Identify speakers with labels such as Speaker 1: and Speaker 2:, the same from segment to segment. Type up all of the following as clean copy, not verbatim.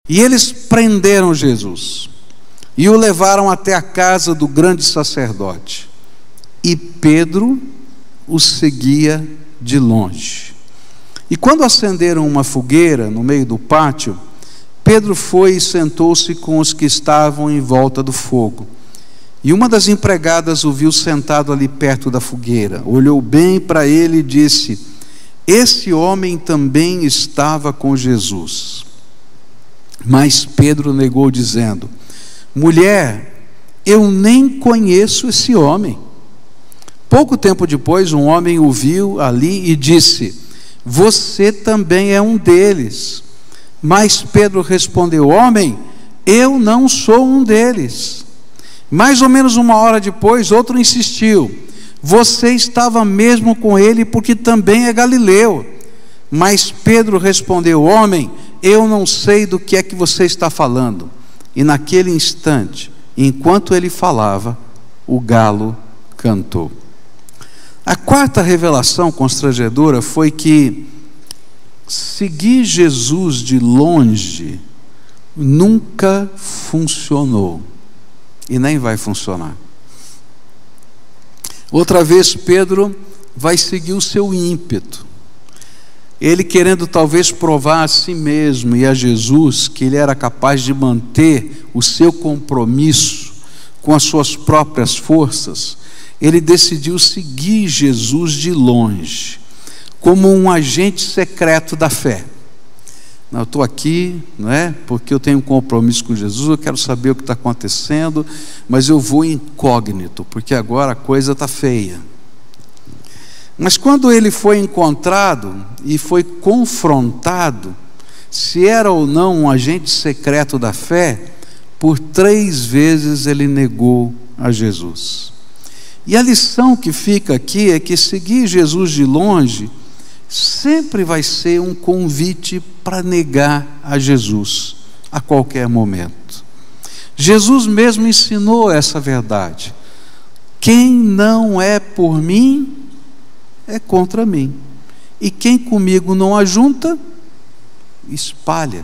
Speaker 1: E eles prenderam Jesus e o levaram até a casa do grande sacerdote. E Pedro o seguia de longe. E quando acenderam uma fogueira no meio do pátio, Pedro foi e sentou-se com os que estavam em volta do fogo. E uma das empregadas o viu sentado ali perto da fogueira, olhou bem para ele e disse: esse homem também estava com Jesus. Mas Pedro negou, dizendo: mulher, eu nem conheço esse homem. Pouco tempo depois, um homem o viu ali e disse: você também é um deles. Mas Pedro respondeu: homem, eu não sou um deles. Mais ou menos uma hora depois, outro insistiu: você estava mesmo com ele, porque também é galileu. Mas Pedro respondeu: homem, eu não sei do que é que você está falando. E naquele instante, enquanto ele falava, o galo cantou. A quarta revelação constrangedora foi que seguir Jesus de longe nunca funcionou e nem vai funcionar. Outra vez Pedro vai seguir o seu ímpeto, ele querendo talvez provar a si mesmo e a Jesus que ele era capaz de manter o seu compromisso com as suas próprias forças. Ele decidiu seguir Jesus de longe, como um agente secreto da fé. Não, eu estou aqui, não é? Porque eu tenho um compromisso com Jesus, eu quero saber o que está acontecendo, mas eu vou incógnito, porque agora a coisa está feia. Mas quando ele foi encontrado e foi confrontado, se era ou não um agente secreto da fé, por 3 vezes ele negou a Jesus. E a lição que fica aqui é que seguir Jesus de longe sempre vai ser um convite para negar a Jesus a qualquer momento. Jesus mesmo ensinou essa verdade: quem não é por mim é contra mim, e quem comigo não ajunta, espalha.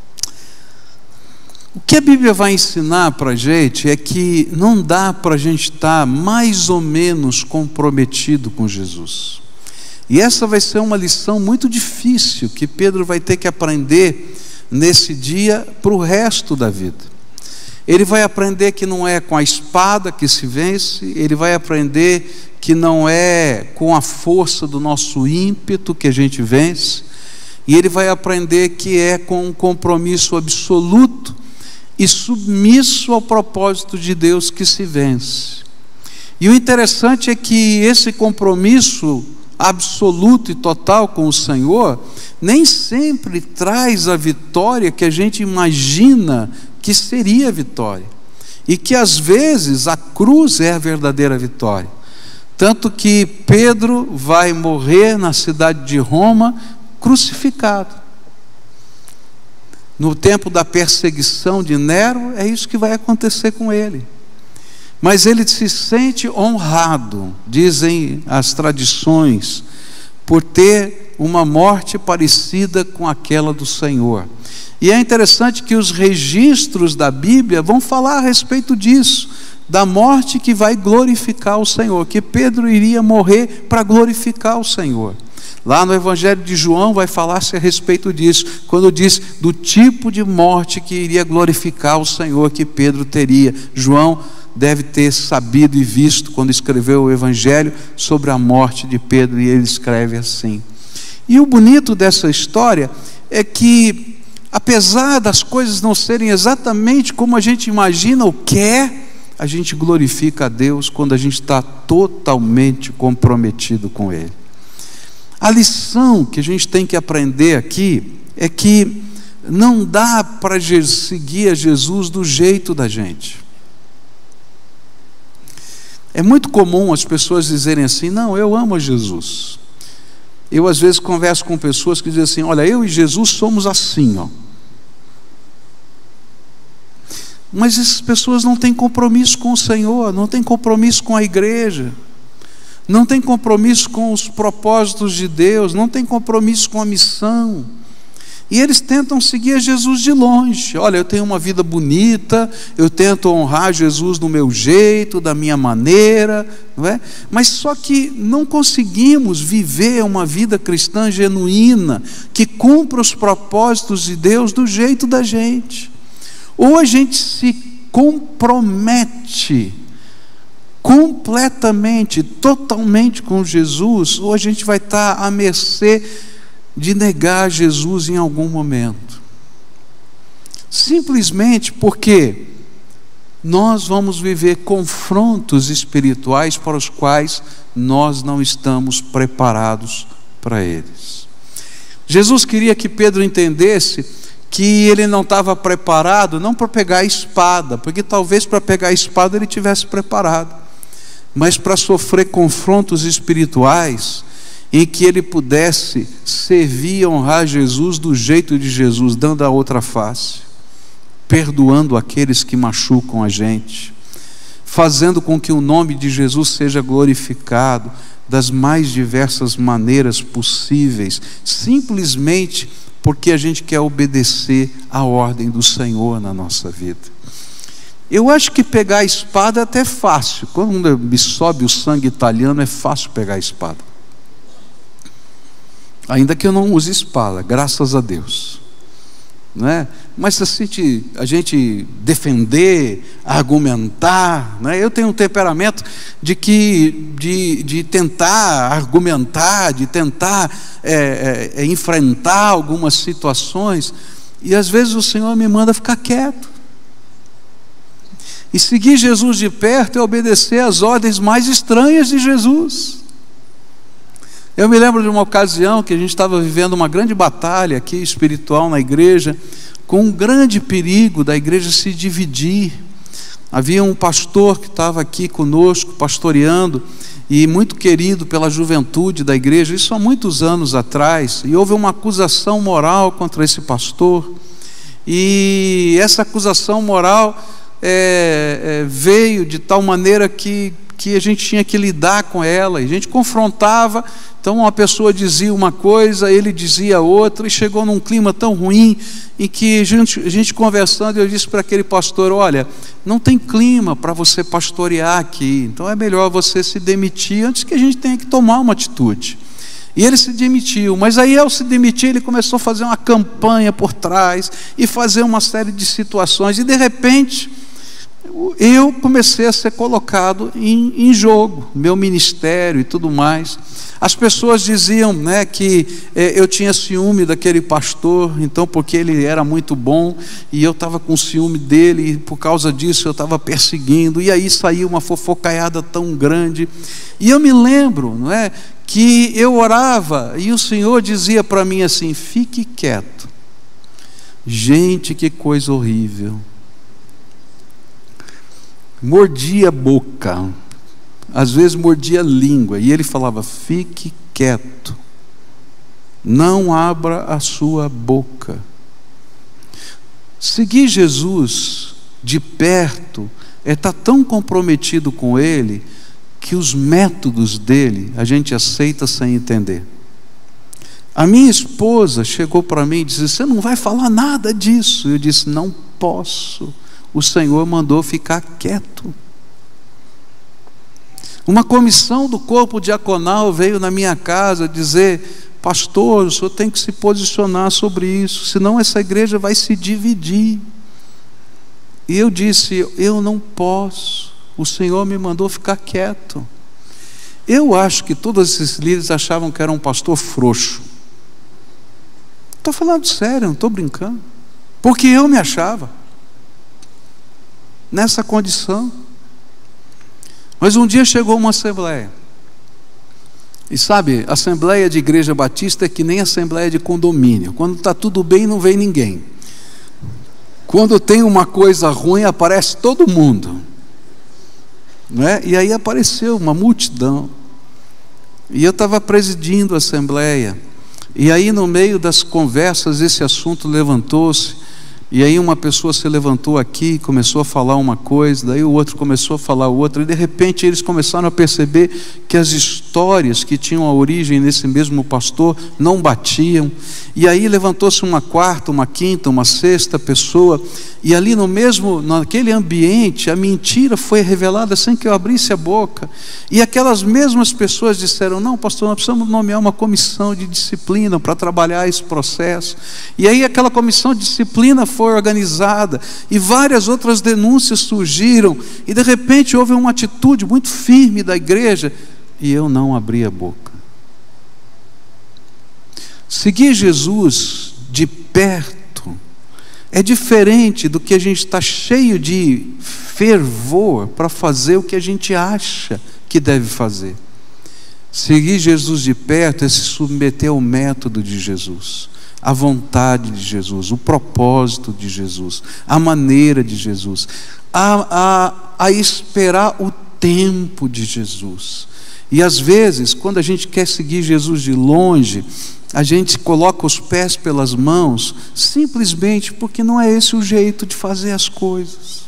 Speaker 1: O que a Bíblia vai ensinar para a gente é que não dá para a gente estar mais ou menos comprometido com Jesus. E essa vai ser uma lição muito difícil que Pedro vai ter que aprender nesse dia para o resto da vida. Ele vai aprender que não é com a espada que se vence, ele vai aprender que não é com a força do nosso ímpeto que a gente vence, e ele vai aprender que é com um compromisso absoluto e submisso ao propósito de Deus que se vence. E o interessante é que esse compromisso absoluto e total com o Senhor nem sempre traz a vitória que a gente imagina que seria a vitória, e que às vezes a cruz é a verdadeira vitória. Tanto que Pedro vai morrer na cidade de Roma crucificado. No tempo da perseguição de Nero, é isso que vai acontecer com ele. Mas ele se sente honrado, dizem as tradições, por ter uma morte parecida com aquela do Senhor. E é interessante que os registros da Bíblia vão falar a respeito disso, da morte que vai glorificar o Senhor, que Pedro iria morrer para glorificar o Senhor. Lá no Evangelho de João vai falar-se a respeito disso, quando diz do tipo de morte que iria glorificar o Senhor que Pedro teria. João deve ter sabido e visto quando escreveu o Evangelho sobre a morte de Pedro, e ele escreve assim. E o bonito dessa história é que, apesar das coisas não serem exatamente como a gente imagina ou quer, a gente glorifica a Deus quando a gente está totalmente comprometido com Ele. A lição que a gente tem que aprender aqui é que não dá para seguir a Jesus do jeito da gente. É muito comum as pessoas dizerem assim: não, eu amo a Jesus. Eu às vezes converso com pessoas que dizem assim: olha, eu e Jesus somos assim, ó. Mas essas pessoas não têm compromisso com o Senhor, não têm compromisso com a igreja, não têm compromisso com os propósitos de Deus, não têm compromisso com a missão. E eles tentam seguir a Jesus de longe. Olha, eu tenho uma vida bonita, eu tento honrar Jesus do meu jeito, da minha maneira, não é? Mas só que não conseguimos viver uma vida cristã genuína, que cumpra os propósitos de Deus do jeito da gente. Ou a gente se compromete completamente, totalmente com Jesus, ou a gente vai estar à mercê de negar Jesus em algum momento, simplesmente porque nós vamos viver confrontos espirituais para os quais nós não estamos preparados para eles. Jesus queria que Pedro entendesse que ele não estava preparado, não para pegar a espada, porque talvez para pegar a espada ele tivesse preparado, mas para sofrer confrontos espirituais, em que ele pudesse servir e honrar Jesus do jeito de Jesus, dando a outra face, perdoando aqueles que machucam a gente, fazendo com que o nome de Jesus seja glorificado das mais diversas maneiras possíveis, simplesmente porque a gente quer obedecer à ordem do Senhor na nossa vida. Eu acho que pegar a espada é até fácil. Quando me sobe o sangue italiano, é fácil pegar a espada. Ainda que eu não use espada, graças a Deus, não é? Mas a gente defender, argumentar, não é? Eu tenho um temperamento de tentar argumentar, de tentar enfrentar algumas situações, e às vezes o Senhor me manda ficar quieto. E seguir Jesus de perto é obedecer às ordens mais estranhas de Jesus. Eu me lembro de uma ocasião que a gente estava vivendo uma grande batalha aqui espiritual na igreja, com um grande perigo da igreja se dividir. Havia um pastor que estava aqui conosco, pastoreando, e muito querido pela juventude da igreja, isso há muitos anos atrás, e houve uma acusação moral contra esse pastor, e essa acusação moral veio de tal maneira que a gente tinha que lidar com ela, e a gente confrontava. Então uma pessoa dizia uma coisa, ele dizia outra, e chegou num clima tão ruim, em que a gente conversando, eu disse para aquele pastor: olha, não tem clima para você pastorear aqui, então é melhor você se demitir antes que a gente tenha que tomar uma atitude. E ele se demitiu, mas aí ao se demitir ele começou a fazer uma campanha por trás, e fazer uma série de situações, e de repente eu comecei a ser colocado em jogo, meu ministério e tudo mais. As pessoas diziam, né, que eu tinha ciúme daquele pastor, então porque ele era muito bom, e eu estava com ciúme dele, e por causa disso eu estava perseguindo, e aí saiu uma fofocaiada tão grande. E eu me lembro, não é, que eu orava, e o Senhor dizia para mim assim: fique quieto. Gente, que coisa horrível. Mordia a boca, às vezes mordia a língua, e ele falava: fique quieto, não abra a sua boca. Seguir Jesus de perto é estar tão comprometido com Ele, que os métodos dele a gente aceita sem entender. A minha esposa chegou para mim e disse: você não vai falar nada disso. Eu disse: não posso. O Senhor mandou ficar quieto. Uma comissão do corpo diaconal veio na minha casa dizer: pastor, o senhor tem que se posicionar sobre isso, senão essa igreja vai se dividir. E eu disse: eu não posso, o Senhor me mandou ficar quieto. Eu acho que todos esses líderes achavam que era um pastor frouxo. Estou falando sério, não estou brincando, porque eu me achava nessa condição. Mas um dia chegou uma assembleia, e sabe, assembleia de igreja batista é que nem assembleia de condomínio. Quando está tudo bem, não vem ninguém. Quando tem uma coisa ruim, aparece todo mundo, não é? E aí apareceu uma multidão, e eu estava presidindo a assembleia, e aí no meio das conversas esse assunto levantou-se. E aí uma pessoa se levantou aqui, começou a falar uma coisa, daí o outro começou a falar outra, e de repente eles começaram a perceber que as histórias que tinham a origem nesse mesmo pastor não batiam, e aí levantou-se uma quarta, uma quinta, uma sexta pessoa, e ali naquele ambiente, a mentira foi revelada sem que eu abrisse a boca, e aquelas mesmas pessoas disseram: não, pastor, nós precisamos nomear uma comissão de disciplina para trabalhar esse processo. E aí aquela comissão de disciplina foi organizada, e várias outras denúncias surgiram, e de repente houve uma atitude muito firme da igreja, e eu não abri a boca. Seguir Jesus de perto é diferente do que a gente está cheio de fervor para fazer o que a gente acha que deve fazer. Seguir Jesus de perto é se submeter ao método de Jesus, à vontade de Jesus, o propósito de Jesus, a maneira de Jesus, a esperar o tempo de Jesus. E às vezes, quando a gente quer seguir Jesus de longe, a gente coloca os pés pelas mãos, simplesmente porque não é esse o jeito de fazer as coisas.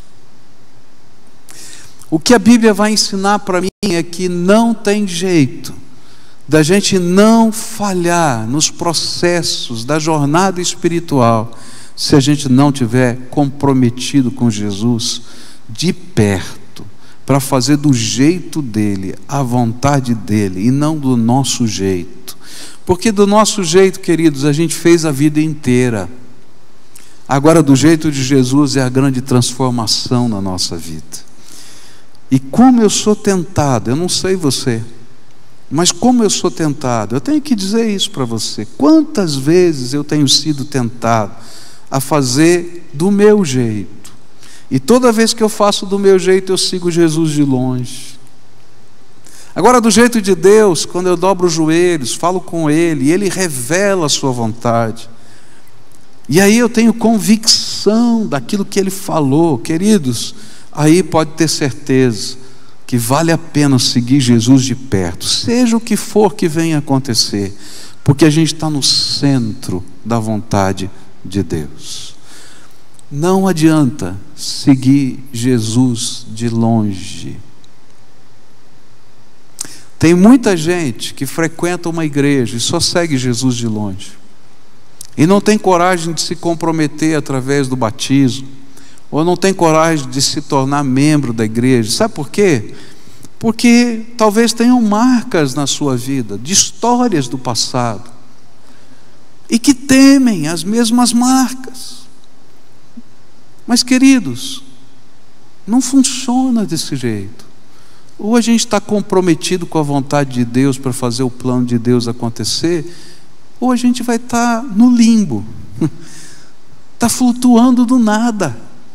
Speaker 1: O que a Bíblia vai ensinar para mim é que não tem jeito da gente não falhar nos processos da jornada espiritual, se a gente não tiver comprometido com Jesus de perto, para fazer do jeito dele, a vontade dele, e não do nosso jeito. Porque do nosso jeito, queridos, a gente fez a vida inteira. Agora, do jeito de Jesus é a grande transformação na nossa vida. E como eu sou tentado, eu não sei você, mas como eu sou tentado, eu tenho que dizer isso para você. Quantas vezes eu tenho sido tentado a fazer do meu jeito, e toda vez que eu faço do meu jeito, eu sigo Jesus de longe. Agora, do jeito de Deus, quando eu dobro os joelhos, falo com Ele, e Ele revela a sua vontade, e aí eu tenho convicção daquilo que Ele falou, queridos, aí pode ter certeza que vale a pena seguir Jesus de perto, seja o que for que venha acontecer, porque a gente está no centro da vontade de Deus. Não adianta seguir Jesus de longe. Tem muita gente que frequenta uma igreja e só segue Jesus de longe, e não tem coragem de se comprometer através do batismo, ou não tem coragem de se tornar membro da igreja. Sabe por quê? Porque talvez tenham marcas na sua vida, de histórias do passado, e que temem as mesmas marcas. Mas, queridos, não funciona desse jeito. Ou a gente está comprometido com a vontade de Deus para fazer o plano de Deus acontecer, ou a gente vai estar no limbo, está flutuando do nada.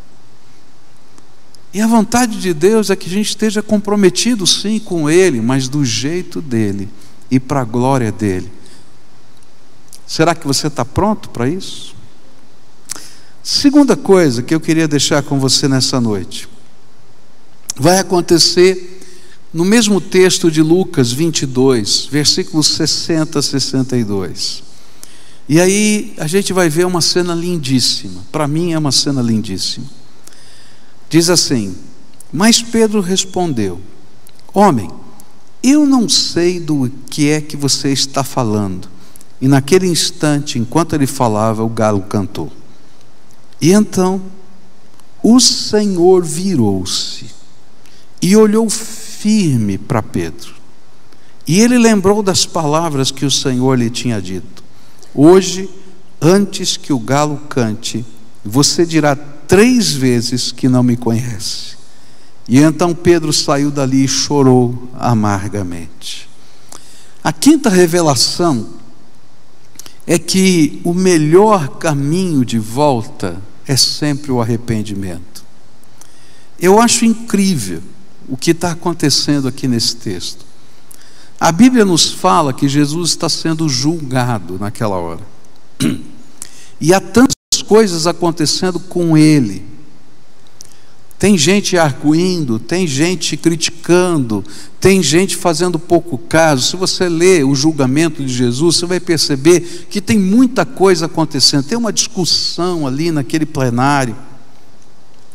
Speaker 1: E a vontade de Deus é que a gente esteja comprometido sim com Ele, mas do jeito dEle e para a glória dEle. Será que você está pronto para isso? Segunda coisa que eu queria deixar com você nessa noite, vai acontecer no mesmo texto de Lucas 22, versículos 60 a 62. E aí a gente vai ver uma cena lindíssima. Para mim é uma cena lindíssima. Diz assim: mas Pedro respondeu: homem, eu não sei do que é que você está falando. E naquele instante, enquanto ele falava, o galo cantou. E então o Senhor virou-se e olhou firme para Pedro, e ele lembrou das palavras que o Senhor lhe tinha dito: hoje, antes que o galo cante, você dirá 3 vezes que não me conhece. E então Pedro saiu dali e chorou amargamente. A quinta revelação é que o melhor caminho de volta é sempre o arrependimento. Eu acho incrível o que está acontecendo aqui nesse texto. A Bíblia nos fala que Jesus está sendo julgado naquela hora, e há tantas coisas acontecendo com ele. Tem gente arguindo, tem gente criticando, tem gente fazendo pouco caso. Se você ler o julgamento de Jesus, você vai perceber que tem muita coisa acontecendo. Tem uma discussão ali naquele plenário.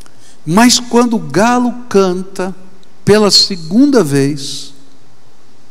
Speaker 1: Mas quando o galo canta pela segunda vez,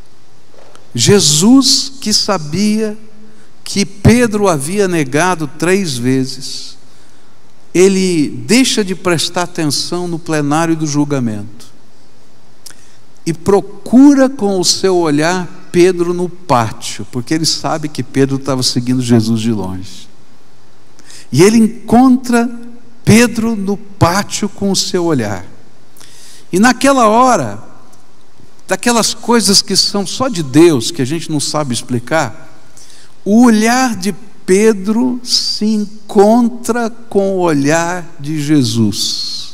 Speaker 1: Jesus, que sabia que Pedro havia negado 3 vezes, ele deixa de prestar atenção no plenário do julgamento e procura com o seu olhar Pedro no pátio, porque ele sabe que Pedro estava seguindo Jesus de longe. E ele encontra Pedro no pátio com o seu olhar. E naquela hora, daquelas coisas que são só de Deus, que a gente não sabe explicar, o olhar de Pedro se encontra com o olhar de Jesus.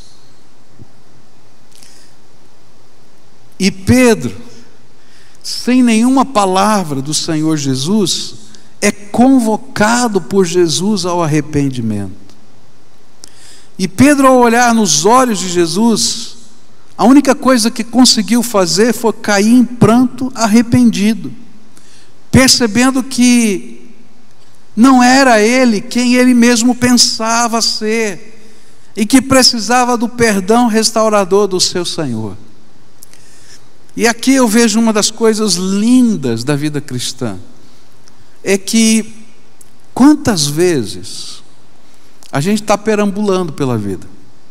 Speaker 1: E Pedro, sem nenhuma palavra do Senhor Jesus, é convocado por Jesus ao arrependimento. E Pedro, ao olhar nos olhos de Jesus, a única coisa que conseguiu fazer foi cair em pranto arrependido, percebendo que não era ele quem ele mesmo pensava ser, e que precisava do perdão restaurador do seu Senhor. E aqui eu vejo uma das coisas lindas da vida cristã, é que quantas vezes a gente está perambulando pela vida,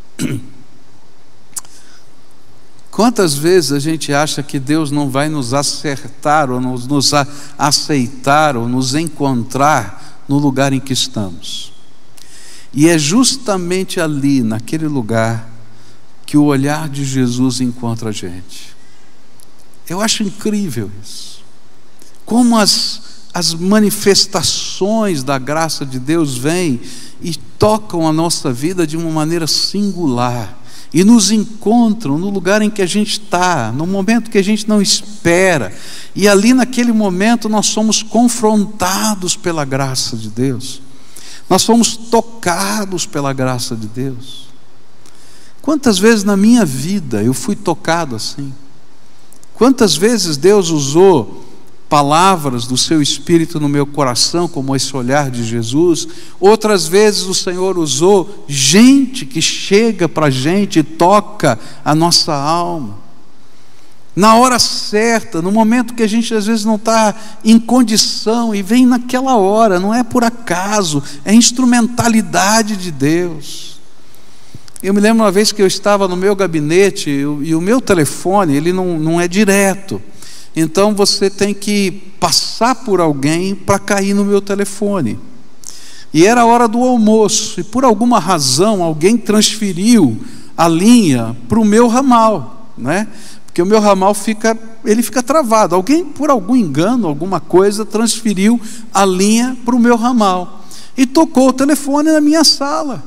Speaker 1: quantas vezes a gente acha que Deus não vai nos acertar, ou nos aceitar, ou nos encontrar no lugar em que estamos. E é justamente ali, naquele lugar, que o olhar de Jesus encontra a gente. Eu acho incrível isso. Como as manifestações da graça de Deus vêm e tocam a nossa vida de uma maneira singular, e nos encontram no lugar em que a gente está, no momento que a gente não espera, e ali naquele momento nós somos confrontados pela graça de Deus, nós somos tocados pela graça de Deus. Quantas vezes na minha vida eu fui tocado assim? Quantas vezes Deus usou palavras do seu Espírito no meu coração, como esse olhar de Jesus. Outras vezes o Senhor usou gente que chega para a gente e toca a nossa alma, na hora certa, no momento que a gente às vezes não está em condição, e vem naquela hora, não é por acaso, é instrumentalidade de Deus. Eu me lembro uma vez que eu estava no meu gabinete, e o meu telefone, ele não é direto, então você tem que passar por alguém para cair no meu telefone. E era a hora do almoço, e por alguma razão alguém transferiu a linha para o meu ramal, né? Porque o meu ramal fica travado. Alguém, por algum engano, alguma coisa, transferiu a linha para o meu ramal e tocou o telefone na minha sala.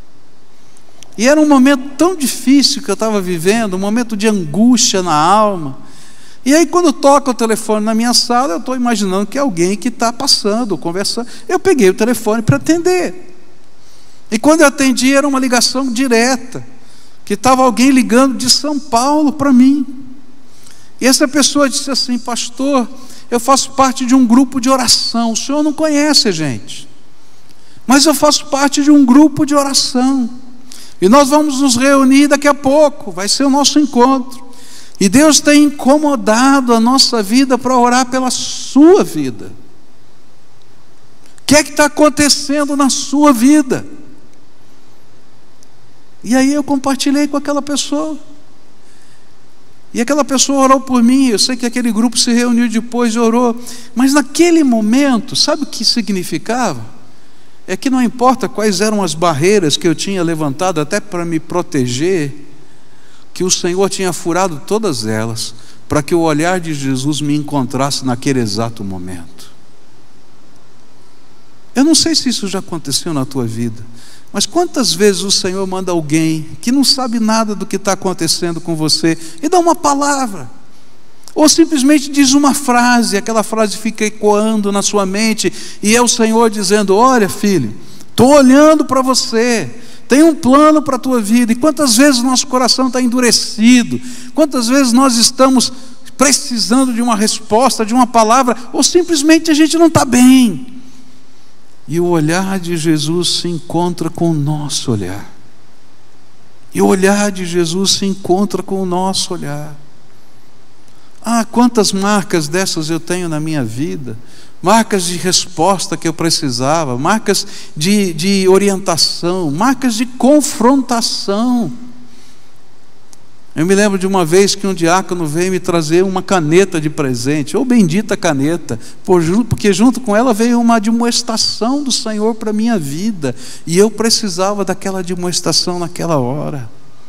Speaker 1: E era um momento tão difícil que eu estava vivendo, um momento de angústia na alma. E aí quando toca o telefone na minha sala, eu estou imaginando que é alguém que está passando, conversando. Eu peguei o telefone para atender. E quando eu atendi, era uma ligação direta, que estava alguém ligando de São Paulo para mim. E essa pessoa disse assim: pastor, eu faço parte de um grupo de oração. O senhor não conhece a gente, mas eu faço parte de um grupo de oração. E nós vamos nos reunir daqui a pouco, vai ser o nosso encontro. E Deus tem incomodado a nossa vida para orar pela sua vida. O que é que está acontecendo na sua vida? E aí eu compartilhei com aquela pessoa. E aquela pessoa orou por mim. Eu sei que aquele grupo se reuniu depois e orou. Mas naquele momento, sabe o que significava? É que não importa quais eram as barreiras que eu tinha levantado até para me proteger, que o Senhor tinha furado todas elas, para que o olhar de Jesus me encontrasse naquele exato momento. Eu não sei se isso já aconteceu na tua vida, mas quantas vezes o Senhor manda alguém que não sabe nada do que está acontecendo com você e dá uma palavra, ou simplesmente diz uma frase, aquela frase fica ecoando na sua mente, e é o Senhor dizendo: olha filho, estou olhando para você, tem um plano para a tua vida. E quantas vezes o nosso coração está endurecido, quantas vezes nós estamos precisando de uma resposta, de uma palavra, ou simplesmente a gente não está bem, e o olhar de Jesus se encontra com o nosso olhar, e o olhar de Jesus se encontra com o nosso olhar. quantas marcas dessas eu tenho na minha vida, marcas de resposta que eu precisava, marcas de orientação, marcas de confrontação. Eu me lembro de uma vez que um diácono veio me trazer uma caneta de presente, bendita caneta, porque junto com ela veio uma admoestação do Senhor para a minha vida, e eu precisava daquela admoestação naquela hora.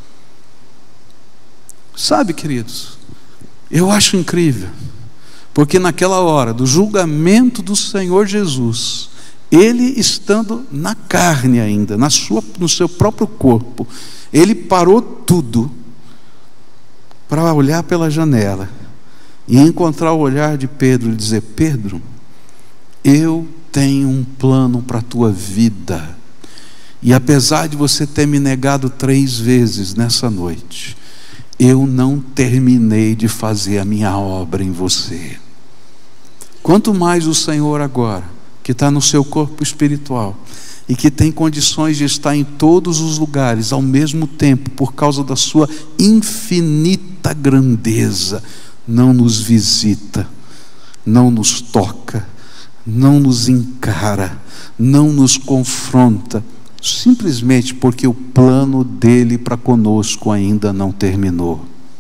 Speaker 1: Sabe, queridos, eu acho incrível, porque naquela hora do julgamento do Senhor Jesus, Ele estando na carne ainda, no seu próprio corpo, Ele parou tudo para olhar pela janela e encontrar o olhar de Pedro e dizer: Pedro, eu tenho um plano para a tua vida, e apesar de você ter me negado 3 vezes nessa noite, eu não terminei de fazer a minha obra em você. Quanto mais o Senhor agora, que está no seu corpo espiritual e que tem condições de estar em todos os lugares ao mesmo tempo, por causa da sua infinita grandeza, não nos visita, não nos toca, não nos encara, não nos confronta, simplesmente porque o plano dele para conosco ainda não terminou.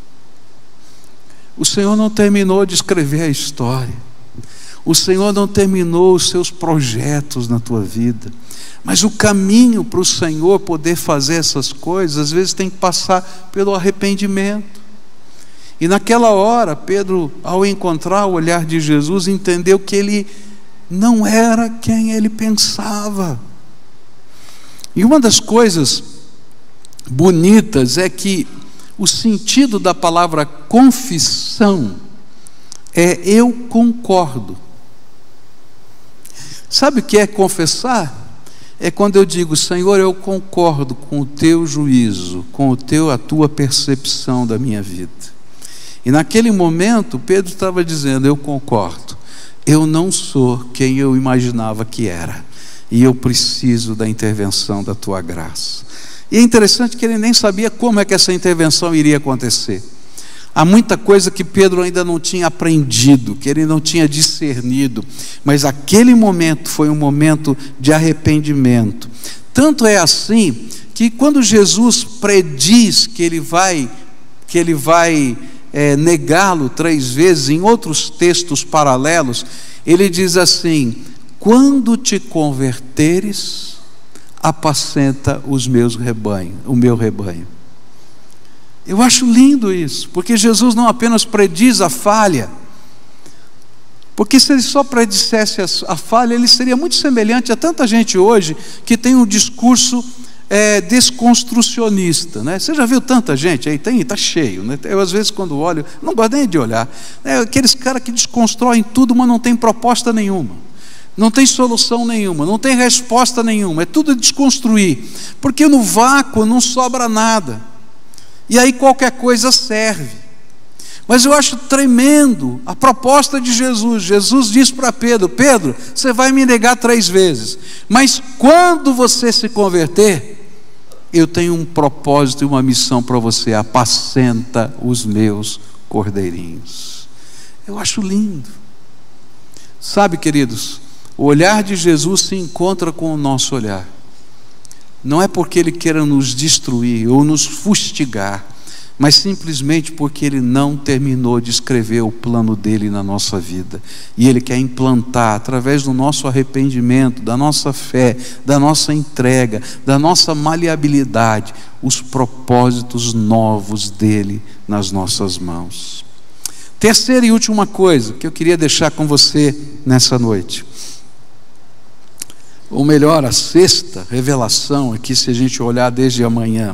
Speaker 1: O Senhor não terminou de escrever a história, o Senhor não terminou os seus projetos na tua vida, mas o caminho para o Senhor poder fazer essas coisas, às vezes tem que passar pelo arrependimento. E naquela hora, Pedro, ao encontrar o olhar de Jesus, entendeu que ele não era quem ele pensava. E uma das coisas bonitas é que o sentido da palavra confissão é eu concordo. Sabe o que é confessar? É quando eu digo: Senhor, eu concordo com o teu juízo, com a tua percepção da minha vida. E naquele momento Pedro estava dizendo: eu concordo, eu não sou quem eu imaginava que era, e eu preciso da intervenção da tua graça. E é interessante que ele nem sabia como é que essa intervenção iria acontecer. Há muita coisa que Pedro ainda não tinha aprendido, que ele não tinha discernido, mas aquele momento foi um momento de arrependimento. Tanto é assim que quando Jesus prediz que ele vai negá-lo 3 vezes, em outros textos paralelos, ele diz assim: quando te converteres, apacenta o meu rebanho. Eu acho lindo isso, porque Jesus não apenas prediz a falha, porque se ele só predissesse a falha, ele seria muito semelhante a tanta gente hoje que tem um discurso desconstrucionista, né? Você já viu tanta gente aí? Está cheio, né? Eu às vezes quando olho, não gosto nem de olhar, aqueles caras que desconstroem tudo, mas não tem proposta nenhuma, não tem solução nenhuma, não tem resposta nenhuma, é tudo desconstruir, porque no vácuo não sobra nada, e aí qualquer coisa serve. Mas eu acho tremendo a proposta de Jesus. Jesus diz para Pedro: Pedro, você vai me negar 3 vezes, mas quando você se converter, eu tenho um propósito e uma missão para você: apacenta os meus cordeirinhos. Eu acho lindo. Sabe, queridos, o olhar de Jesus se encontra com o nosso olhar. Não é porque Ele queira nos destruir ou nos fustigar, mas simplesmente porque Ele não terminou de escrever o plano dEle na nossa vida, e Ele quer implantar, através do nosso arrependimento, da nossa fé, da nossa entrega, da nossa maleabilidade, os propósitos novos dEle nas nossas mãos. Terceira e última coisa que eu queria deixar com você nessa noite, ou melhor, a sexta revelação aqui, se a gente olhar desde amanhã.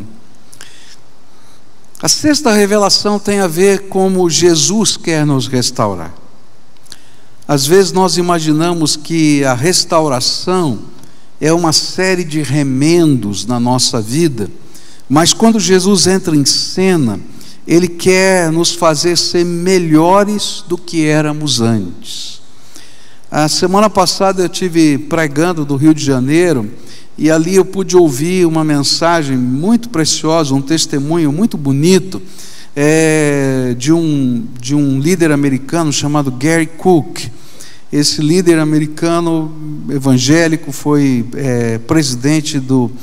Speaker 1: A sexta revelação tem a ver com como Jesus quer nos restaurar. Às vezes nós imaginamos que a restauração é uma série de remendos na nossa vida, mas quando Jesus entra em cena, Ele quer nos fazer ser melhores do que éramos antes. A semana passada eu estive pregando do Rio de Janeiro, e ali eu pude ouvir uma mensagem muito preciosa, um testemunho muito bonito, de um líder americano chamado Gary Cook. Esse líder americano evangélico foi presidente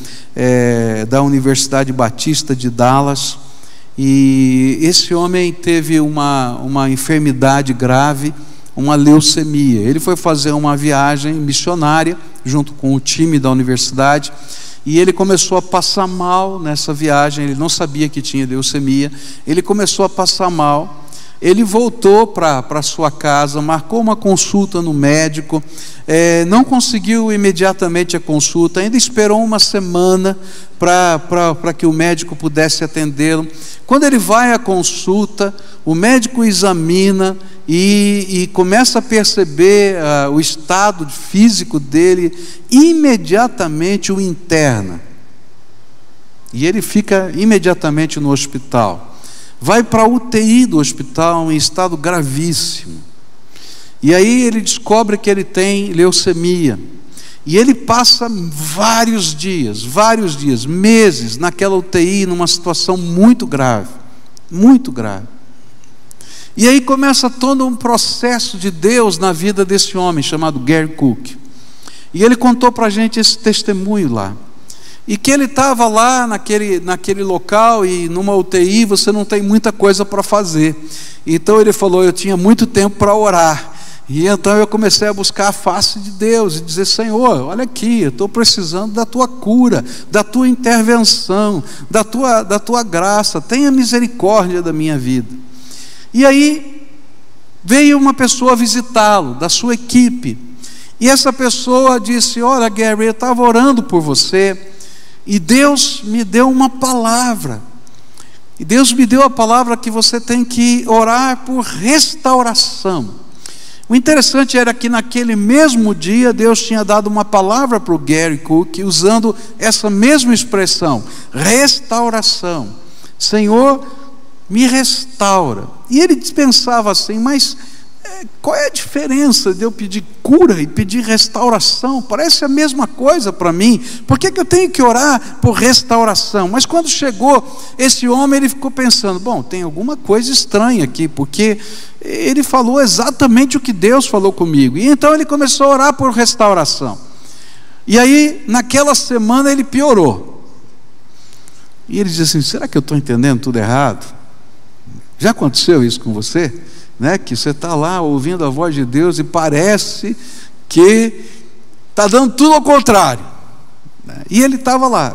Speaker 1: da Universidade Batista de Dallas, e esse homem teve uma enfermidade grave, uma leucemia. Ele foi fazer uma viagem missionária junto com o time da universidade, e ele começou a passar mal nessa viagem. Ele não sabia que tinha leucemia, ele começou a passar mal. Ele voltou para sua casa, marcou uma consulta no médico, não conseguiu imediatamente a consulta, ainda esperou uma semana para que o médico pudesse atendê-lo. Quando ele vai à consulta, o médico examina e começa a perceber o estado físico dele, imediatamente o interna. E ele fica imediatamente no hospital. Vai para a UTI do hospital em estado gravíssimo. E aí ele descobre que ele tem leucemia. E ele passa vários dias, meses naquela UTI, numa situação muito grave. Muito grave. E aí começa todo um processo de Deus na vida desse homem chamado Gary Cook. E ele contou para a gente esse testemunho lá. E que ele estava lá naquele local, e numa UTI você não tem muita coisa para fazer. Então ele falou: eu tinha muito tempo para orar. E então eu comecei a buscar a face de Deus e dizer: Senhor, olha aqui, eu estou precisando da tua cura, da tua intervenção, da tua graça, tenha misericórdia da minha vida. E aí veio uma pessoa visitá-lo, da sua equipe, e essa pessoa disse: olha, Gary, eu estava orando por você, e Deus me deu uma palavra. E Deus me deu a palavra que você tem que orar por restauração. O interessante era que naquele mesmo dia Deus tinha dado uma palavra para o Gary Cook, usando essa mesma expressão, restauração. Senhor, me restaura. E ele pensava assim: mas qual é a diferença de eu pedir cura e pedir restauração? Parece a mesma coisa para mim. Por que eu tenho que orar por restauração? Mas quando chegou esse homem, ele ficou pensando: bom, tem alguma coisa estranha aqui, porque ele falou exatamente o que Deus falou comigo. E então ele começou a orar por restauração. E aí, naquela semana, ele piorou. E ele disse assim: será que eu estou entendendo tudo errado? Já aconteceu isso com você? Que você está lá ouvindo a voz de Deus e parece que está dando tudo ao contrário. E ele estava lá,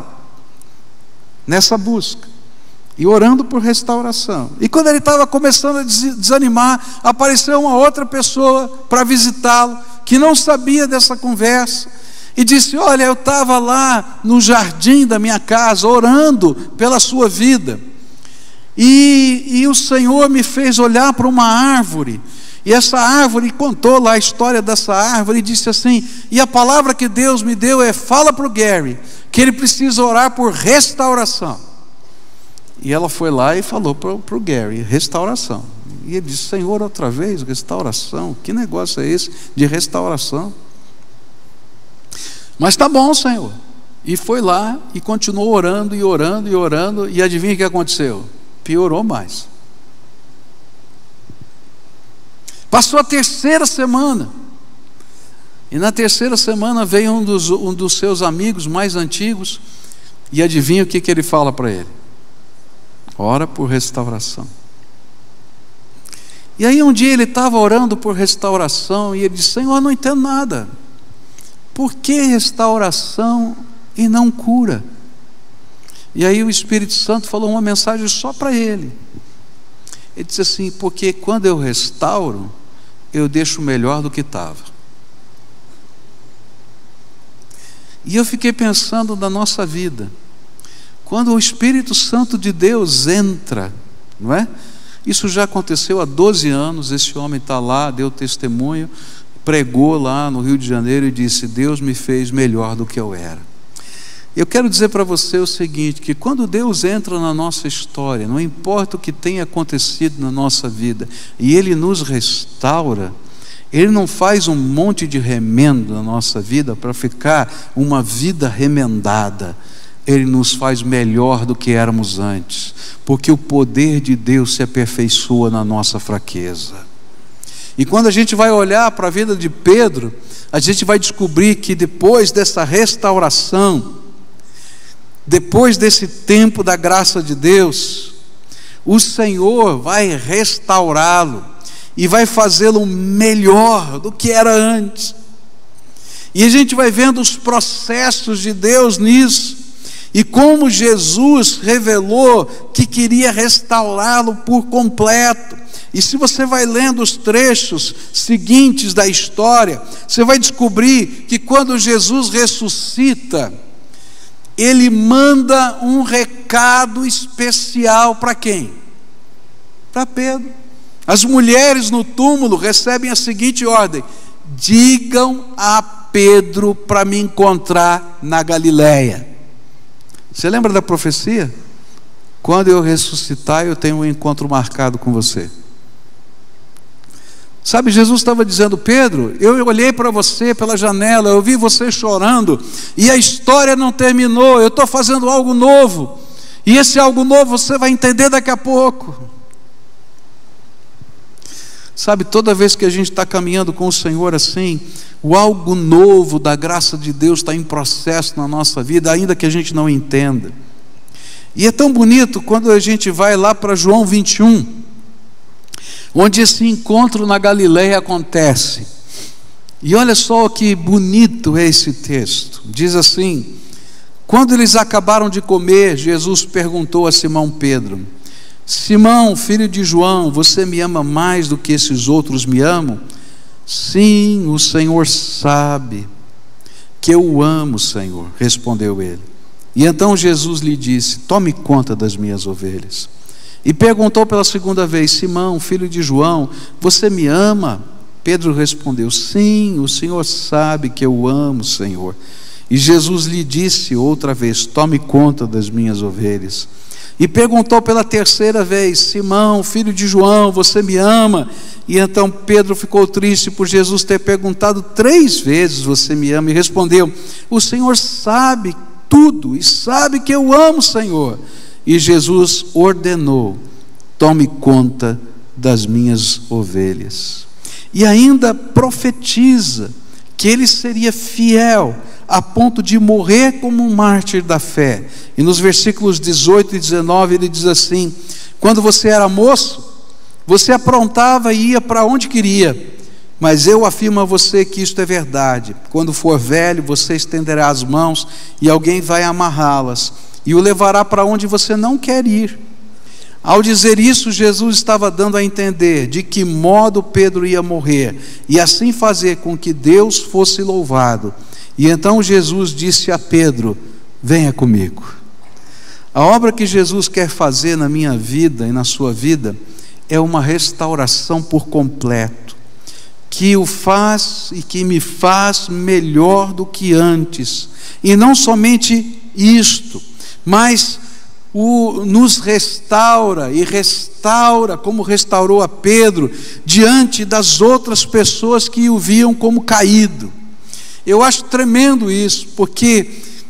Speaker 1: nessa busca, e orando por restauração. E quando ele estava começando a desanimar, apareceu uma outra pessoa para visitá-lo, que não sabia dessa conversa, e disse: olha, eu estava lá no jardim da minha casa, orando pela sua vida. E o Senhor me fez olhar para uma árvore, e essa árvore, contou lá a história dessa árvore, e disse assim: e a palavra que Deus me deu fala para o Gary, que ele precisa orar por restauração. E ela foi lá e falou para o Gary: restauração. E ele disse: Senhor, outra vez, restauração? Que negócio é esse de restauração? Mas tá bom, Senhor. E foi lá e continuou orando, e adivinha o que aconteceu? Piorou mais. Passou a terceira semana, e na terceira semana veio um dos seus amigos mais antigos, e adivinha o que ele fala para ele? Ora por restauração. E aí um dia ele estava orando por restauração, e ele disse: Senhor, eu não entendo nada. Por que restauração e não cura? E aí o Espírito Santo falou uma mensagem só para ele. Ele disse assim: porque quando eu restauro, eu deixo melhor do que estava. E eu fiquei pensando na nossa vida. Quando o Espírito Santo de Deus entra, não é? Isso já aconteceu há 12 anos, esse homem está lá, deu testemunho, pregou lá no Rio de Janeiro e disse: Deus me fez melhor do que eu era. Eu quero dizer para você o seguinte, que quando Deus entra na nossa história, não importa o que tenha acontecido na nossa vida, e Ele nos restaura, Ele não faz um monte de remendo na nossa vida para ficar uma vida remendada. Ele nos faz melhor do que éramos antes. porque o poder de Deus se aperfeiçoa na nossa fraqueza. E quando a gente vai olhar para a vida de Pedro, a gente vai descobrir que depois dessa restauração, depois desse tempo da graça de Deus, o Senhor vai restaurá-lo e vai fazê-lo melhor do que era antes. E a gente vai vendo os processos de Deus nisso, e como Jesus revelou que queria restaurá-lo por completo. E se você vai lendo os trechos seguintes da história, você vai descobrir que quando Jesus ressuscita, ele manda um recado especial para quem? Para Pedro. As mulheres no túmulo recebem a seguinte ordem: digam a Pedro para me encontrar na Galileia. Você lembra da profecia? Quando eu ressuscitar, eu tenho um encontro marcado com você. Sabe, Jesus estava dizendo: Pedro, eu olhei para você pela janela, eu vi você chorando, e a história não terminou, eu estou fazendo algo novo, e esse algo novo você vai entender daqui a pouco. Sabe, toda vez que a gente está caminhando com o Senhor assim, o algo novo da graça de Deus está em processo na nossa vida, ainda que a gente não entenda. E é tão bonito quando a gente vai lá para João 21, onde esse encontro na Galileia acontece. E olha só que bonito é esse texto. Diz assim: quando eles acabaram de comer, Jesus perguntou a Simão Pedro: Simão, filho de João, você me ama mais do que esses outros me amam? Sim, o Senhor sabe que eu o amo, Senhor, respondeu ele. E então Jesus lhe disse: tome conta das minhas ovelhas. E perguntou pela segunda vez: Simão, filho de João, você me ama? Pedro respondeu: sim, o Senhor sabe que eu o amo, Senhor. E Jesus lhe disse outra vez: tome conta das minhas ovelhas. E perguntou pela terceira vez: Simão, filho de João, você me ama? E então Pedro ficou triste por Jesus ter perguntado 3 vezes: você me ama? E respondeu: o Senhor sabe tudo e sabe que eu amo, Senhor. E Jesus ordenou: tome conta das minhas ovelhas. E ainda profetiza que ele seria fiel a ponto de morrer como um mártir da fé. E nos versículos 18 e 19 ele diz assim: quando você era moço, você aprontava e ia para onde queria, mas eu afirmo a você que isto é verdade: quando for velho, você estenderá as mãos e alguém vai amarrá-las e o levará para onde você não quer ir. Ao dizer isso, Jesus estava dando a entender de que modo Pedro ia morrer, e assim fazer com que Deus fosse louvado. E então Jesus disse a Pedro: venha comigo. A obra que Jesus quer fazer na minha vida e na sua vida é uma restauração por completo, que o faz e que me faz melhor do que antes. E não somente isto, mas nos restaura e restaura como restaurou a Pedro diante das outras pessoas que o viam como caído. Eu acho tremendo isso, porque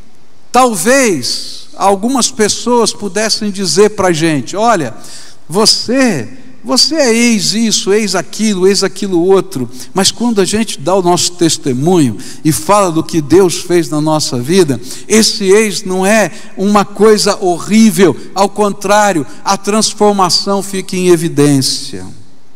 Speaker 1: talvez algumas pessoas pudessem dizer para a gente: olha, você é ex isso, ex aquilo outro. Mas quando a gente dá o nosso testemunho e fala do que Deus fez na nossa vida, esse ex não é uma coisa horrível, ao contrário, a transformação fica em evidência.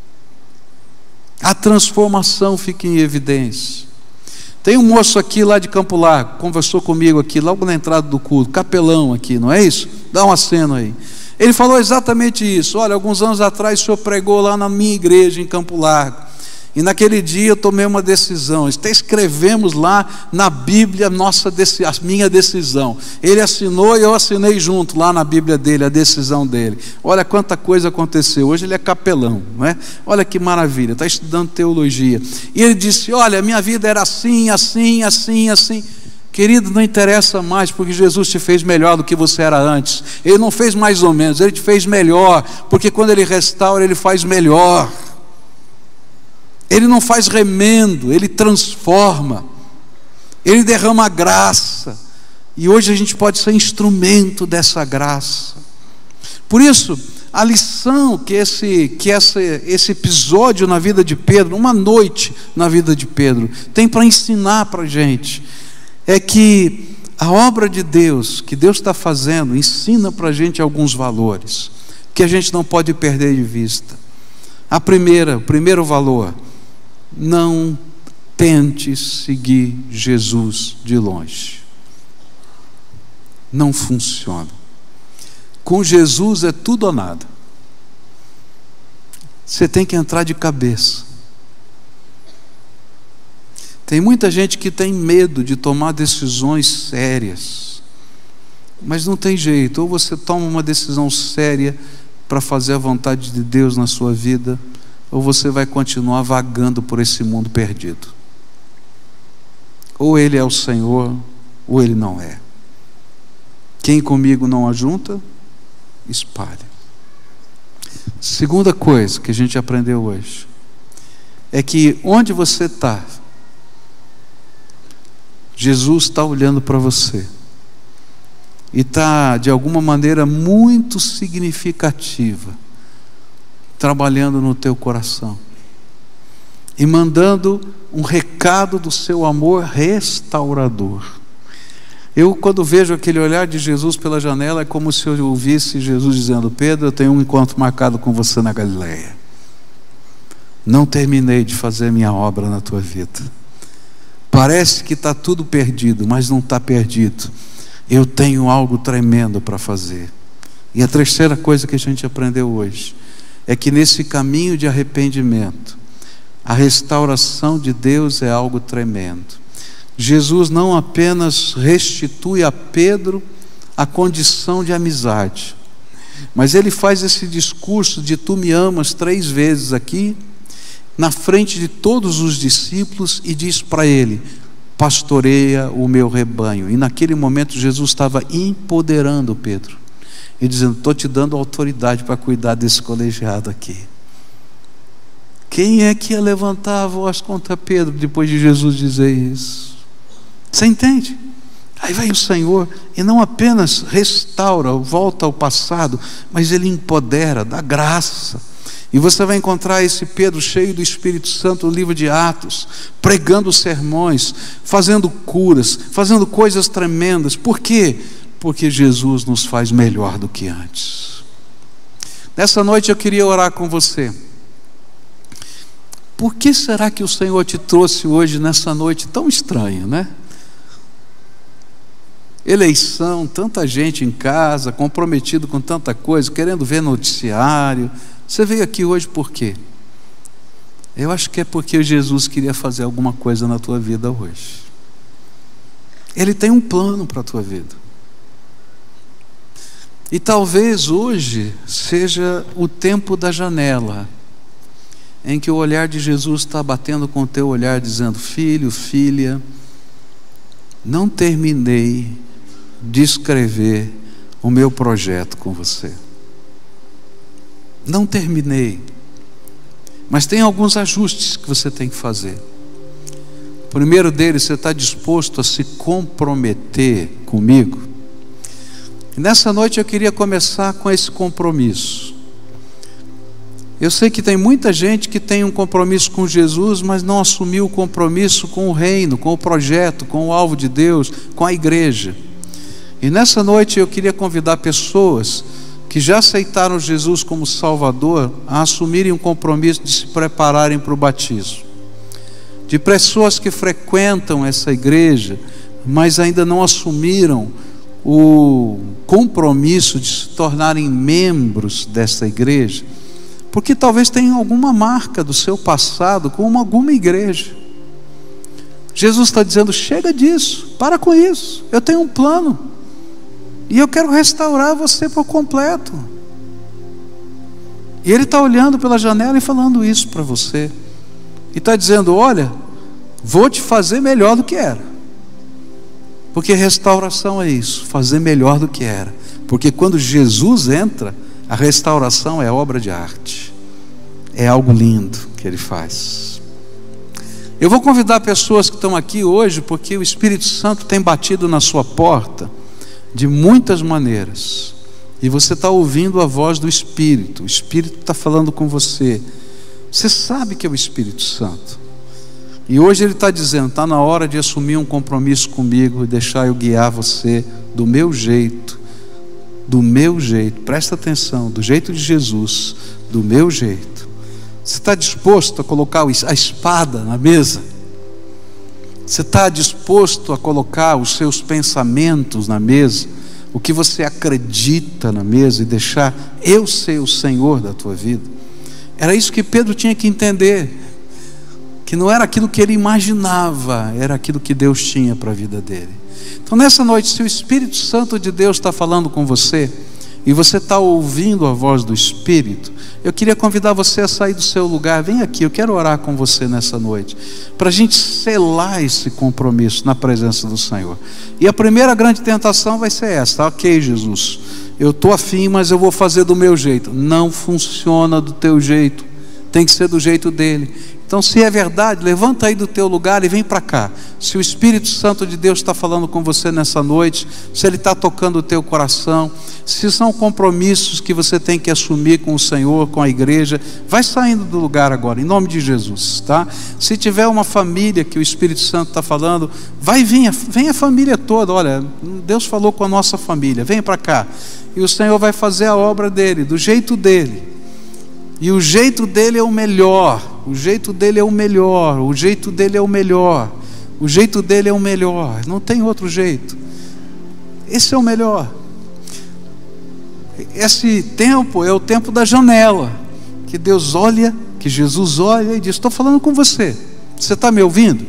Speaker 1: A transformação fica em evidência. Tem um moço aqui lá de Campo Largo, conversou comigo aqui, logo na entrada do culto, capelão aqui, não é isso? Dá um aceno aí. Ele falou exatamente isso: olha, alguns anos atrás o senhor pregou lá na minha igreja em Campo Largo, e naquele dia eu tomei uma decisão, até escrevemos lá na Bíblia a minha decisão. Ele assinou e eu assinei junto lá na Bíblia dele, a decisão dele. Olha quanta coisa aconteceu. Hoje ele é capelão, não é? Olha que maravilha, está estudando teologia. E ele disse: olha, minha vida era assim, assim, assim, assim. Querido, não interessa mais, porque Jesus te fez melhor do que você era antes. Ele não fez mais ou menos, Ele te fez melhor, porque quando Ele restaura, Ele faz melhor. Ele não faz remendo, Ele transforma, Ele derrama graça, e hoje a gente pode ser instrumento dessa graça. Por isso, a lição que esse episódio na vida de Pedro, uma noite na vida de Pedro, tem para ensinar para a gente, é que a obra de Deus, que Deus está fazendo, ensina para a gente alguns valores, que a gente não pode perder de vista. O primeiro valor: não tente seguir Jesus de longe. Não funciona. Com Jesus é tudo ou nada. Você tem que entrar de cabeça. Tem muita gente que tem medo de tomar decisões sérias, mas não tem jeito. Ou você toma uma decisão séria para fazer a vontade de Deus na sua vida, ou você vai continuar vagando por esse mundo perdido. Ou Ele é o Senhor, ou Ele não é. Quem comigo não ajunta, espalha. Segunda coisa que a gente aprendeu hoje é que onde você está, Jesus está olhando para você e está de alguma maneira muito significativa trabalhando no teu coração e mandando um recado do seu amor restaurador. Eu, quando vejo aquele olhar de Jesus pela janela, é como se eu ouvisse Jesus dizendo: Pedro, eu tenho um encontro marcado com você na Galileia. Não terminei de fazer minha obra na tua vida. Parece que está tudo perdido, mas não está perdido. Eu tenho algo tremendo para fazer. E a terceira coisa que a gente aprendeu hoje é que nesse caminho de arrependimento, a restauração de Deus é algo tremendo. Jesus não apenas restitui a Pedro a condição de amizade, mas ele faz esse discurso de tu me amas 3 vezes aqui, na frente de todos os discípulos, e diz para ele: pastoreia o meu rebanho. E naquele momento Jesus estava empoderando Pedro e dizendo: estou te dando autoridade para cuidar desse colegiado aqui. Quem é que ia levantar a voz contra Pedro depois de Jesus dizer isso? Você entende? Aí vem o Senhor e não apenas restaura, volta ao passado, mas Ele empodera, dá graça. E você vai encontrar esse Pedro cheio do Espírito Santo no livro de Atos, pregando sermões, fazendo curas, fazendo coisas tremendas. Por quê? Porque Jesus nos faz melhor do que antes. Nessa noite eu queria orar com você. Por que será que o Senhor te trouxe hoje nessa noite tão estranha, né? Eleição, tanta gente em casa, comprometido com tanta coisa, querendo ver noticiário. Você veio aqui hoje por quê? Eu acho que é porque Jesus queria fazer alguma coisa na tua vida hoje. Ele tem um plano para a tua vida. E talvez hoje seja o tempo da janela, em que o olhar de Jesus está batendo com o teu olhar, dizendo: filho, filha, não terminei de escrever o meu projeto com você. Não terminei, mas tem alguns ajustes que você tem que fazer. O primeiro deles: você está disposto a se comprometer comigo? E nessa noite eu queria começar com esse compromisso. Eu sei que tem muita gente que tem um compromisso com Jesus, mas não assumiu o compromisso com o reino, com o projeto, com o alvo de Deus, com a igreja. E nessa noite eu queria convidar pessoas que já aceitaram Jesus como Salvador a assumirem um compromisso de se prepararem para o batismo. De pessoas que frequentam essa igreja, mas ainda não assumiram o compromisso de se tornarem membros dessa igreja, porque talvez tenham alguma marca do seu passado com alguma igreja. Jesus está dizendo: chega disso, para com isso, eu tenho um plano. E eu quero restaurar você por completo. E Ele está olhando pela janela e falando isso para você. E está dizendo: olha, vou te fazer melhor do que era. Porque restauração é isso, fazer melhor do que era. Porque quando Jesus entra, a restauração é obra de arte. É algo lindo que Ele faz. Eu vou convidar pessoas que estão aqui hoje, porque o Espírito Santo tem batido na sua porta de muitas maneiras. e você está ouvindo a voz do Espírito, o Espírito está falando com você. Você sabe que é o Espírito Santo, e hoje ele está dizendo: está na hora de assumir um compromisso comigo e deixar eu guiar você do meu jeito, presta atenção, do jeito de Jesus, do meu jeito. Você está disposto a colocar a espada na mesa? Você está disposto a colocar os seus pensamentos na mesa, o que você acredita na mesa, e deixar eu ser o Senhor da tua vida? Era isso que Pedro tinha que entender, que não era aquilo que ele imaginava, era aquilo que Deus tinha para a vida dele. Então nessa noite, se o Espírito Santo de Deus está falando com você, e você está ouvindo a voz do Espírito, eu queria convidar você a sair do seu lugar. Vem aqui, eu quero orar com você nessa noite, para a gente selar esse compromisso na presença do Senhor. E a primeira grande tentação vai ser essa: ok, Jesus, eu estou afim, mas eu vou fazer do meu jeito. Não funciona do teu jeito, tem que ser do jeito dele. Então, se é verdade, levanta aí do teu lugar e vem para cá. Se o Espírito Santo de Deus está falando com você nessa noite, se ele está tocando o teu coração, se são compromissos que você tem que assumir com o Senhor, com a igreja, vai saindo do lugar agora, em nome de Jesus, tá? Se tiver uma família que o Espírito Santo está falando, vem a família toda. Olha, Deus falou com a nossa família, vem para cá, e o Senhor vai fazer a obra dele, do jeito dele. E o jeito dele é o melhor, o jeito dele é o melhor, o jeito dele é o melhor, o jeito dele é o melhor, não tem outro jeito. Esse é o melhor. Esse tempo é o tempo da janela, que Deus olha, que Jesus olha e diz: estou falando com você, você está me ouvindo?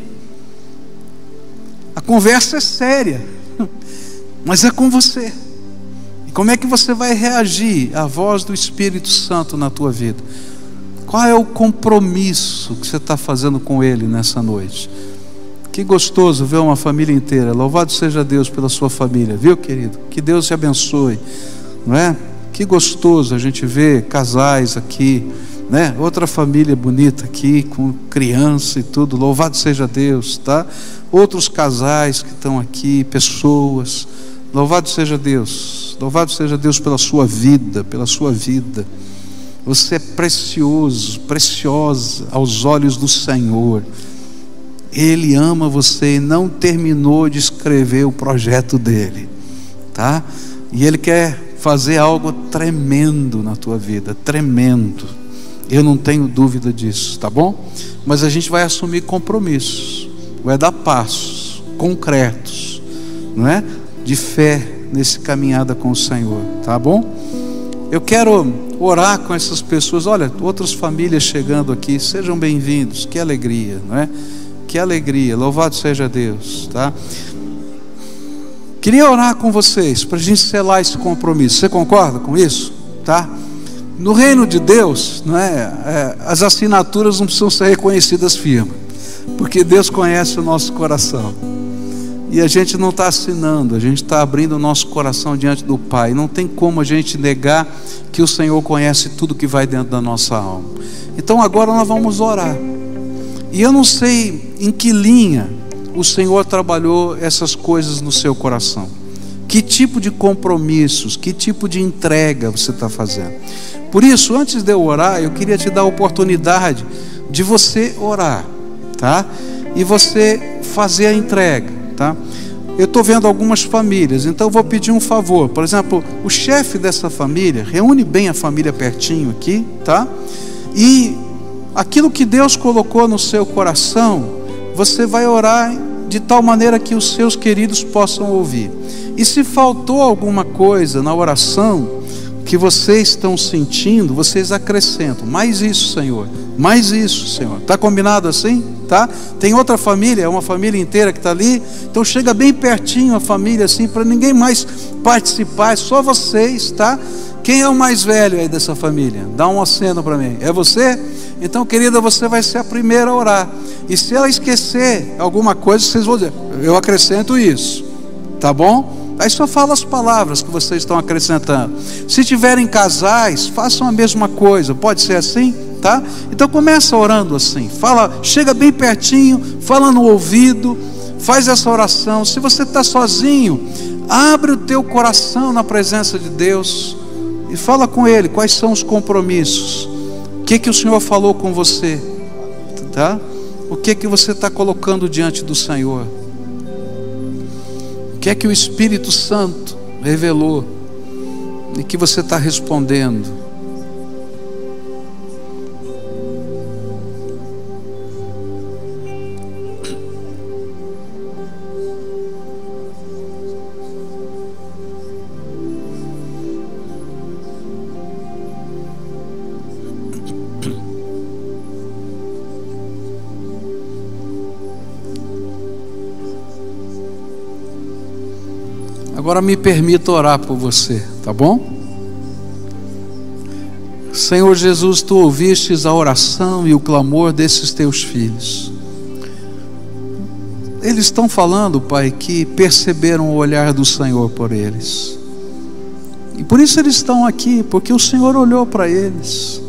Speaker 1: A conversa é séria, mas é com você. E como é que você vai reagir à voz do Espírito Santo na tua vida? Qual é o compromisso que você está fazendo com Ele nessa noite? Que gostoso ver uma família inteira. Louvado seja Deus pela sua família, viu, querido? Que Deus te abençoe, não é? Que gostoso a gente ver casais aqui, né? Outra família bonita aqui, com criança e tudo. Louvado seja Deus, tá? Outros casais que estão aqui, pessoas. Louvado seja Deus pela sua vida, pela sua vida. Você é precioso, preciosa aos olhos do Senhor. Ele ama você e não terminou de escrever o projeto dele, tá? E Ele quer fazer algo tremendo na tua vida, tremendo. Eu não tenho dúvida disso, tá bom? Mas a gente vai assumir compromissos, vai dar passos concretos, não é? De fé nesse caminhada com o Senhor, tá bom? Eu quero orar com essas pessoas. Olha, outras famílias chegando aqui, sejam bem-vindos. Que alegria, não é? Que alegria, louvado seja Deus, tá? Queria orar com vocês para a gente selar esse compromisso. Você concorda com isso? Tá? No reino de Deus, não é? As assinaturas não precisam ser reconhecidas firmes, porque Deus conhece o nosso coração. E a gente não está assinando, a gente está abrindo o nosso coração diante do Pai. Não tem como a gente negar que o Senhor conhece tudo que vai dentro da nossa alma. Então agora nós vamos orar. E eu não sei em que linha o Senhor trabalhou essas coisas no seu coração. Que tipo de compromissos, que tipo de entrega você está fazendo. Por isso, antes de eu orar, eu queria te dar a oportunidade de você orar, tá? E você fazer a entrega. Tá? Eu estou vendo algumas famílias, então eu vou pedir um favor. Por exemplo, o chefe dessa família, reúne bem a família pertinho aqui, tá? E aquilo que Deus colocou no seu coração, você vai orar de tal maneira que os seus queridos possam ouvir. E se faltou alguma coisa na oração que vocês estão sentindo, vocês acrescentam. Mais isso, Senhor. Mais isso, Senhor. Está combinado assim? Tá? Tem outra família, uma família inteira que está ali. Então chega bem pertinho a família assim, para ninguém mais participar, é só vocês, tá? Quem é o mais velho aí dessa família? Dá um aceno para mim. É você? Então, querida, você vai ser a primeira a orar. E se ela esquecer alguma coisa, vocês vão dizer: eu acrescento isso. Tá bom? Aí só fala as palavras que vocês estão acrescentando. Se tiverem casais, façam a mesma coisa. Pode ser assim? Tá? Então começa orando assim. Fala, chega bem pertinho, fala no ouvido, faz essa oração. Se você está sozinho, abre o teu coração na presença de Deus. E fala com Ele quais são os compromissos. O que o Senhor falou com você, tá? O que você está colocando diante do Senhor? O que o Espírito Santo revelou e que você está respondendo? Agora me permita orar por você, tá bom? Senhor Jesus, Tu ouvistes a oração e o clamor desses Teus filhos. Eles estão falando, Pai, que perceberam o olhar do Senhor por eles. E por isso eles estão aqui, porque o Senhor olhou para eles.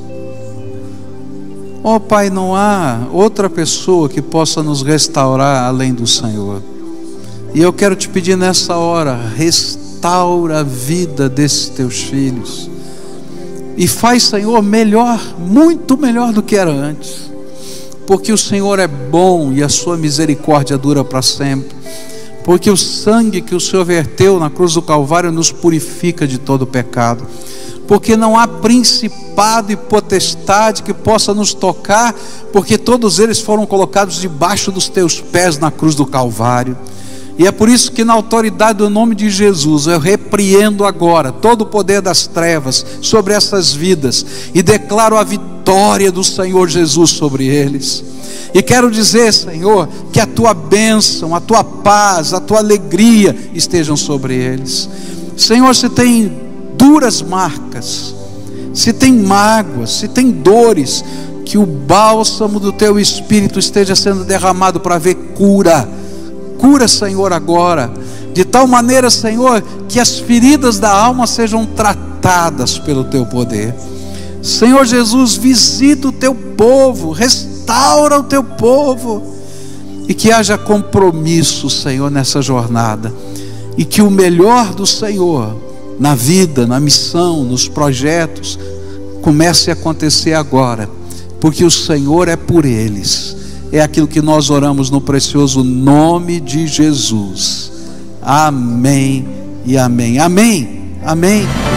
Speaker 1: Ó Pai, não há outra pessoa que possa nos restaurar além do Senhor. E eu quero te pedir nessa hora, restaura a vida desses teus filhos. E faz, Senhor, melhor, muito melhor do que era antes. Porque o Senhor é bom e a sua misericórdia dura para sempre. Porque o sangue que o Senhor verteu na cruz do Calvário nos purifica de todo pecado. Porque não há principado e potestade que possa nos tocar, porque todos eles foram colocados debaixo dos teus pés na cruz do Calvário. E é por isso que na autoridade do nome de Jesus eu repreendo agora todo o poder das trevas sobre essas vidas e declaro a vitória do Senhor Jesus sobre eles. E quero dizer, Senhor, que a Tua bênção, a Tua paz, a Tua alegria estejam sobre eles. Senhor, se tem duras marcas, se tem mágoas, se tem dores, que o bálsamo do Teu Espírito esteja sendo derramado para ver cura. Cura, Senhor, agora, de tal maneira, Senhor, que as feridas da alma sejam tratadas pelo Teu poder. Senhor Jesus, visita o Teu povo, restaura o Teu povo, e que haja compromisso, Senhor, nessa jornada, e que o melhor do Senhor, na vida, na missão, nos projetos, comece a acontecer agora, porque o Senhor é por eles. É aquilo que nós oramos no precioso nome de Jesus. Amém e amém. Amém. Amém.